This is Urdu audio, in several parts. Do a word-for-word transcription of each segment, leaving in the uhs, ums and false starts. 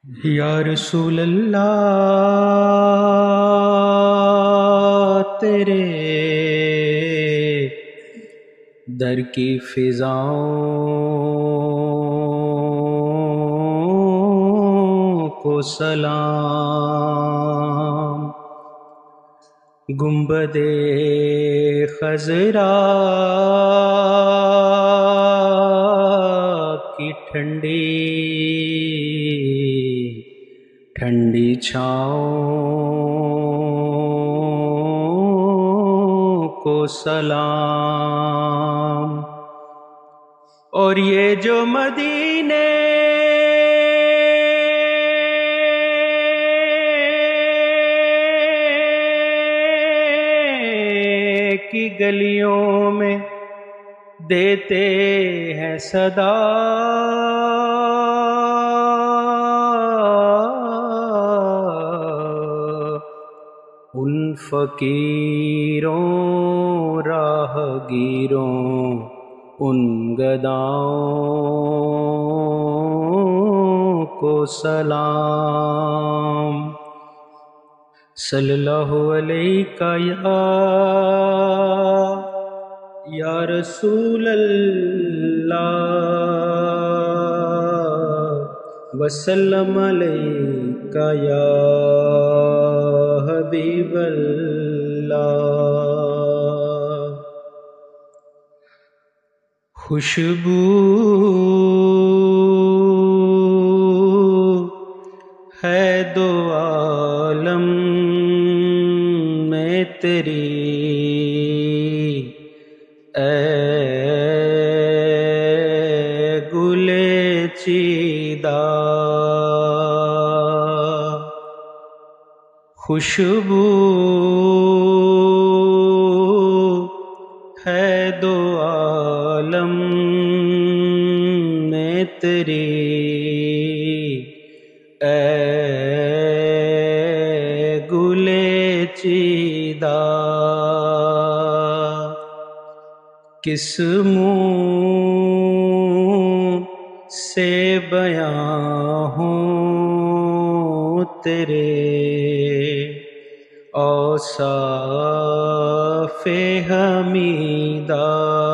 یا رسول اللہ تیرے در کی فضاؤں کو سلام، گنبد خضرا کی ٹھنڈی ٹھنڈی چھاؤں کو سلام، اور یہ جو مدینے کی گلیوں میں دیتے ہیں صدا، ان فقیروں راہ گیروں ان گداؤں کو سلام، صلی اللہ علیہ یا یا رسول اللہ، وسلم علیک یا حبیب اللہ۔ خوشبو ہے دو عالم میں تیری، اے گلے چیدہ، خوشبو ہے دو عالم میں تیری، اے گلے چیدہ، کس منہ سے بیاں ہوں تیرے اوصاف حمیدہ،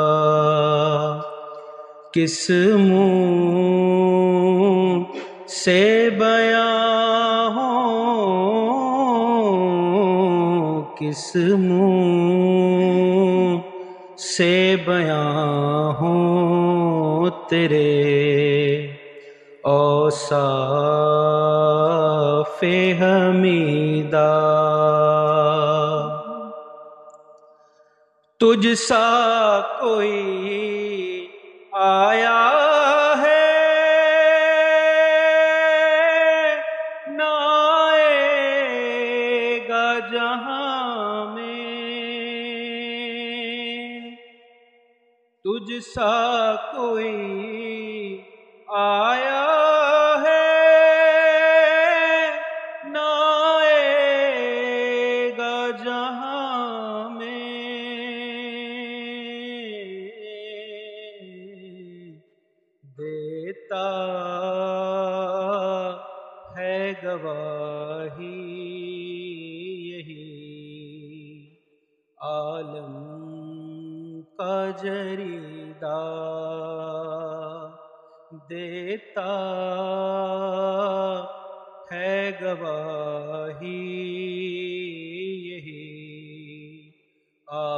کس منہ سے بیاں ہوں، کس منہ سے بیاں ہوں تیرے اوصاف حمیدہ، تجھ سا کوئی آیا ہے نہ آئے گا جہاں میں، تجھ سا کوئی آیا ہے نہ آئے گا جہاں میں، دیتا ہے گواہی یہی عالم کا جریدہ، دیتا ہے گواہی یہی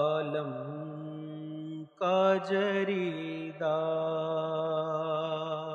عالم کا جریدہ۔